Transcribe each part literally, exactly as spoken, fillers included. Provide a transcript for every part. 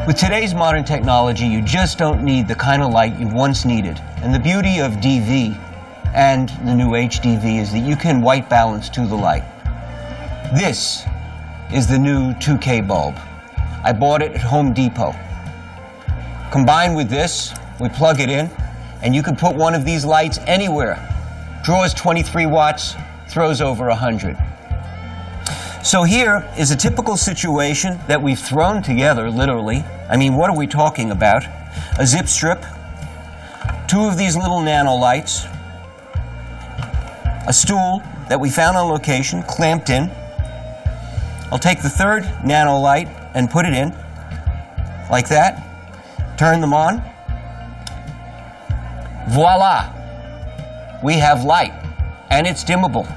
With today's modern technology, you just don't need the kind of light you once needed. And the beauty of D V and the new H D V is that you can white balance to the light. This is the new two K bulb. I bought it at Home Depot. Combined with this, we plug it in, and you can put one of these lights anywhere. Draws twenty-three watts, throws over one hundred. So here is a typical situation that we've thrown together, literally. I mean, what are we talking about? A zip strip, two of these little nano lights, a stool that we found on location, clamped in. I'll take the third nano light and put it in, like that. Turn them on. Voila! We have light, and it's dimmable.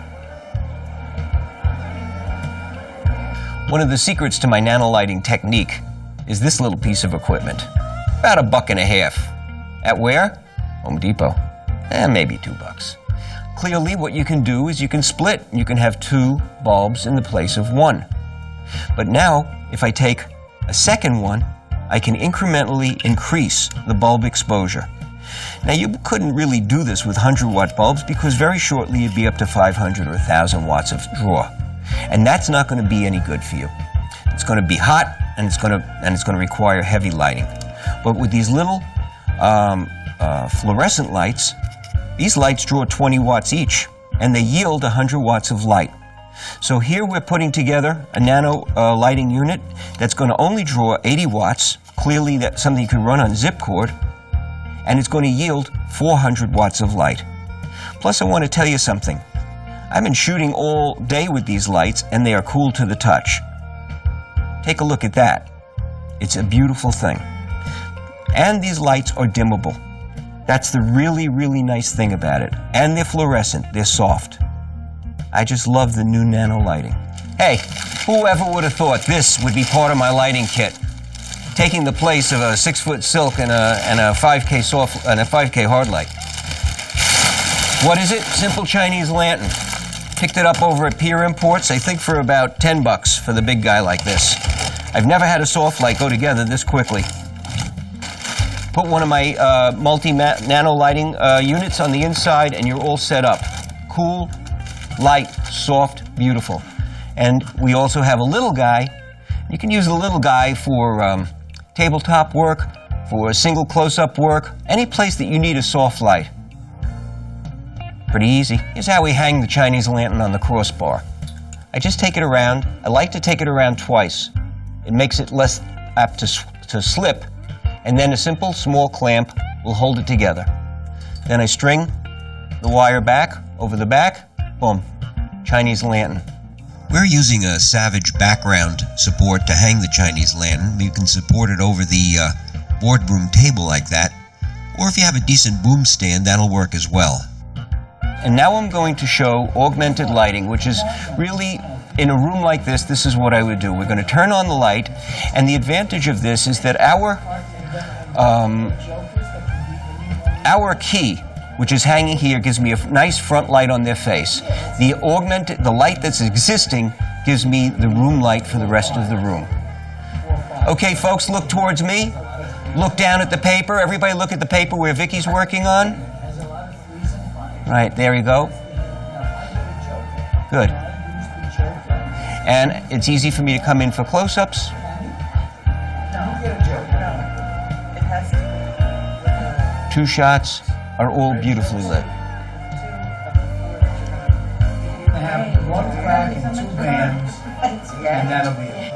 One of the secrets to my nano lighting technique is this little piece of equipment. About a buck and a half. At where? Home Depot. Eh, maybe two bucks. Clearly, what you can do is you can split. You can have two bulbs in the place of one. But now, if I take a second one, I can incrementally increase the bulb exposure. Now, you couldn't really do this with one hundred watt bulbs because very shortly you'd be up to five hundred or one thousand watts of draw. And that's not going to be any good for you. It's going to be hot, and it's going to, and it's going to require heavy lighting. But with these little um, uh, fluorescent lights, these lights draw twenty watts each, and they yield one hundred watts of light. So here we're putting together a nano uh, lighting unit that's going to only draw eighty watts, clearly that's something you can run on zip cord, and it's going to yield four hundred watts of light. Plus, I want to tell you something. I've been shooting all day with these lights, and they are cool to the touch. Take a look at that. It's a beautiful thing. And these lights are dimmable. That's the really, really nice thing about it. And they're fluorescent. They're soft. I just love the new nano lighting. Hey, whoever would have thought this would be part of my lighting kit? Taking the place of a six-foot silk and a, and a five K soft and a five K hard light. What is it? Simple Chinese lantern. Picked it up over at Pier Imports, I think for about ten bucks for the big guy like this. I've never had a soft light go together this quickly. Put one of my uh, multi-nano lighting uh, units on the inside and you're all set up. Cool, light, soft, beautiful. And we also have a little guy. You can use the little guy for um, tabletop work, for single close-up work, any place that you need a soft light. Pretty easy. Here's how we hang the Chinese lantern on the crossbar. I just take it around. I like to take it around twice. It makes it less apt to, to slip. And then a simple small clamp will hold it together. Then I string the wire back over the back. Boom. Chinese lantern. We're using a Savage background support to hang the Chinese lantern. You can support it over the uh, boardroom table like that. Or if you have a decent boom stand, that'll work as well. And now I'm going to show augmented lighting, which is really, in a room like this, this is what I would do. We're going to turn on the light, and the advantage of this is that our, um, our key, which is hanging here, gives me a nice front light on their face. The augmented, the light that's existing gives me the room light for the rest of the room. Okay, folks, look towards me. Look down at the paper. Everybody look at the paper where Vicky's working on. Right, there you go. Good. And it's easy for me to come in for close-ups. Two shots are all beautifully lit. I have one crack and two bands, and that'll be it.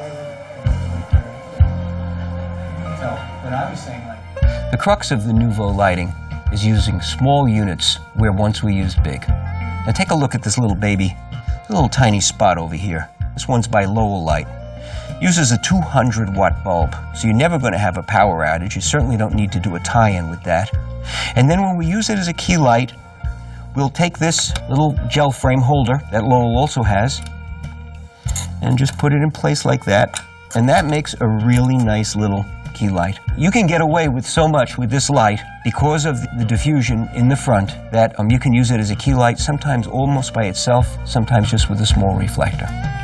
So, but I was saying like... The crux of the Nouveau lighting is using small units where once we used big. Now take a look at this little baby, a little tiny spot over here. This one's by Lowell Light. Uses a two hundred watt bulb, so you're never going to have a power outage. You certainly don't need to do a tie-in with that. And then when we use it as a key light, we'll take this little gel frame holder that Lowell also has and just put it in place like that. And that makes a really nice little key light. You can get away with so much with this light because of the diffusion in the front that um, you can use it as a key light, sometimes almost by itself, sometimes just with a small reflector.